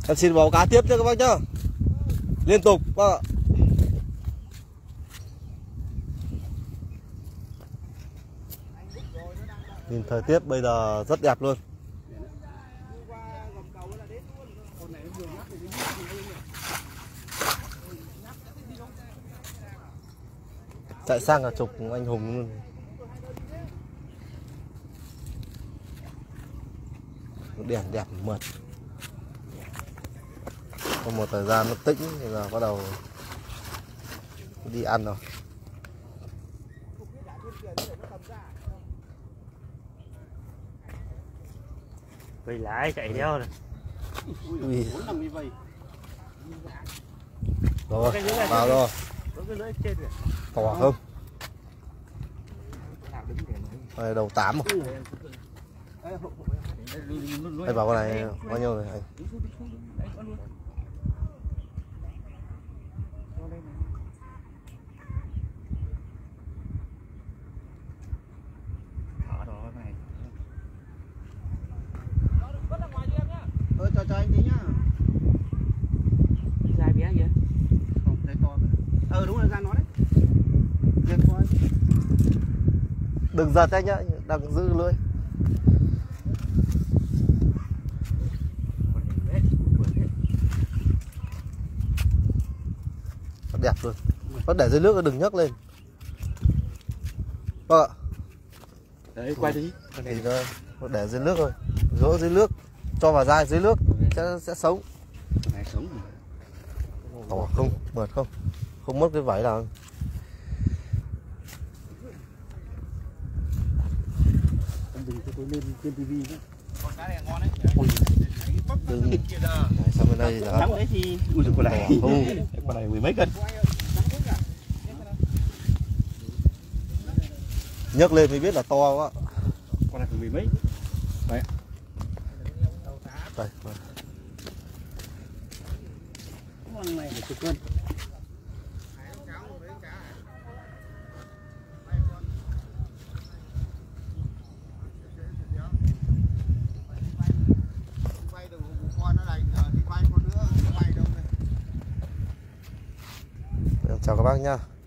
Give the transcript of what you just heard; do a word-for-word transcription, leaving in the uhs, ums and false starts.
Em xin báo cá tiếp cho các bác nhá. Liên tục bác ạ. Nhìn thời tiết bây giờ rất đẹp luôn. Chạy sang cả chục anh Hùng luôn. Đèn đẹp mượt. Có một thời gian nó tĩnh thì là bắt đầu đi ăn rồi. Vây lại chạy theo rồi. Ui. Rồi, vào rồi. To không? Đây đầu tám rồi. Đây vào con này bao nhiêu rồi anh? Ơ cho cho anh tí nhá. Dài bé vậy? Không, đây to. Ờ đúng rồi, ra nó đấy. Giật thôi. Đừng giật anh nhá, đang giữ lưỡi. Đẹp luôn. Bắt để dưới nước đừng nhấc lên. Vâng ạ. Đấy, quay đi. Thì nó để dưới nước thôi. Gỡ dưới nước, cho vào dai dưới nước sẽ sẽ sống. Này sống. To không, mượt không? Không mất cái vảy nào. Đừng cho tôi lên trên tivi nhé. Con cá này ngon đấy. Đừng. Đấy, sang bên đây là Trắng đấy thì ui giời, con này. Con này mười mấy cân. nhấc lên mới biết là to quá. Con này phải mười mấy. Đấy. Đây. Con này phải chục cân. Chào các bác nhá.